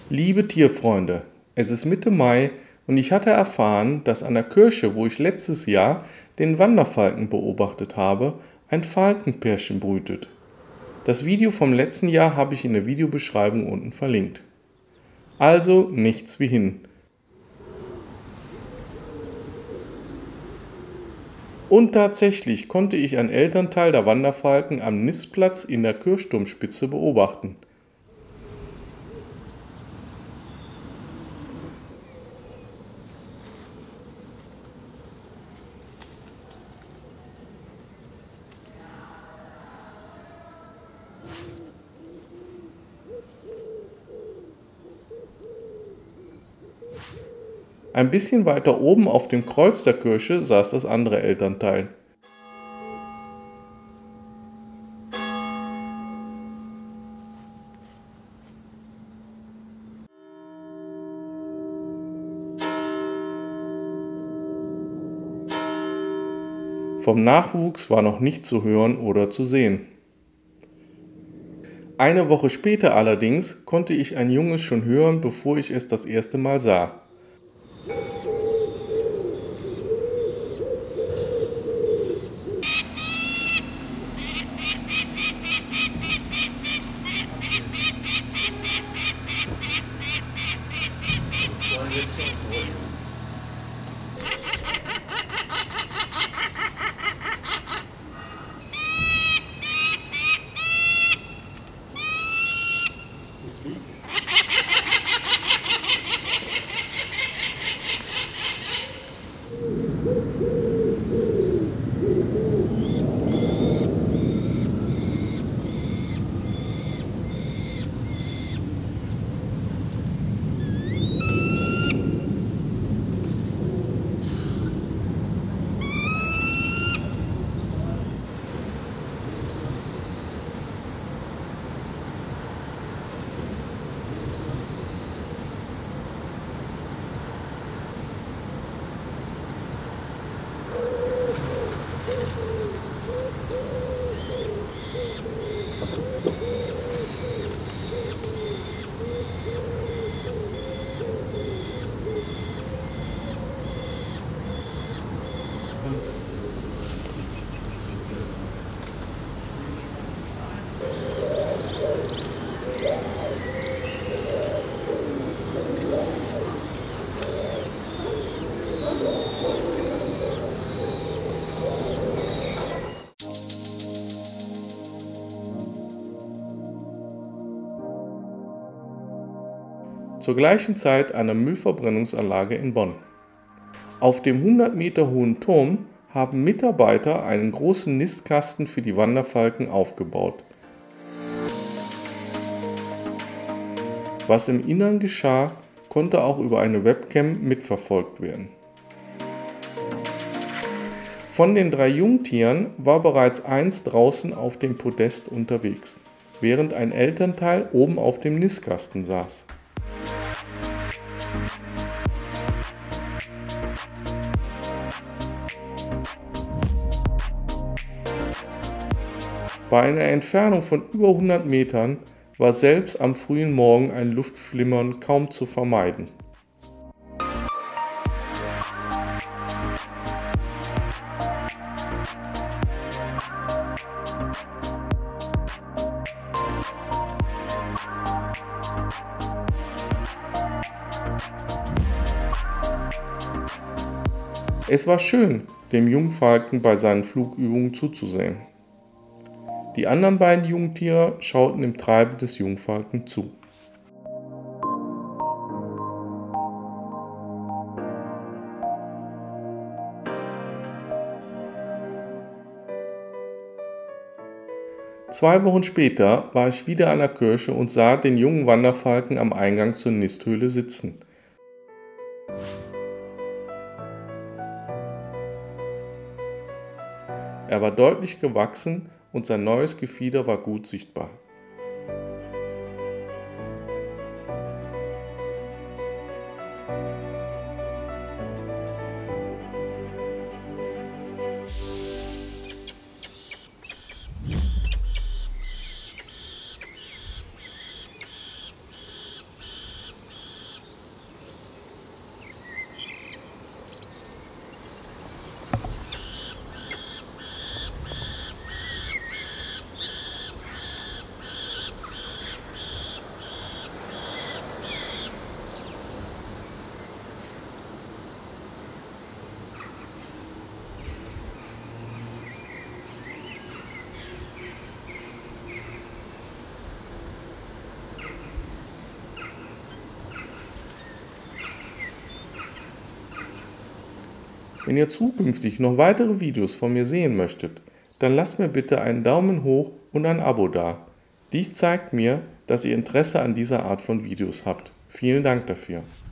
Liebe Tierfreunde, es ist Mitte Mai und ich hatte erfahren, dass an der Kirche, wo ich letztes Jahr den Wanderfalken beobachtet habe, ein Falkenpärchen brütet. Das Video vom letzten Jahr habe ich in der Videobeschreibung unten verlinkt. Also nichts wie hin. Und tatsächlich konnte ich ein Elternteil der Wanderfalken am Nistplatz in der Kirchturmspitze beobachten. Ein bisschen weiter oben auf dem Kreuz der Kirche saß das andere Elternteil. Vom Nachwuchs war noch nichts zu hören oder zu sehen. Eine Woche später allerdings konnte ich ein Junges schon hören, bevor ich es das erste Mal sah. Zur gleichen Zeit an der Müllverbrennungsanlage in Bonn. Auf dem 100 Meter hohen Turm haben Mitarbeiter einen großen Nistkasten für die Wanderfalken aufgebaut. Was im Innern geschah, konnte auch über eine Webcam mitverfolgt werden. Von den 3 Jungtieren war bereits eins draußen auf dem Podest unterwegs, während ein Elternteil oben auf dem Nistkasten saß. Bei einer Entfernung von über 100 Metern war selbst am frühen Morgen ein Luftflimmern kaum zu vermeiden. Es war schön, dem Jungfalken bei seinen Flugübungen zuzusehen. Die anderen beiden Jungtiere schauten dem Treiben des Jungfalken zu. Zwei Wochen später war ich wieder an der Kirche und sah den jungen Wanderfalken am Eingang zur Nisthöhle sitzen. Er war deutlich gewachsen und sein neues Gefieder war gut sichtbar. Wenn ihr zukünftig noch weitere Videos von mir sehen möchtet, dann lasst mir bitte einen Daumen hoch und ein Abo da. Dies zeigt mir, dass ihr Interesse an dieser Art von Videos habt. Vielen Dank dafür.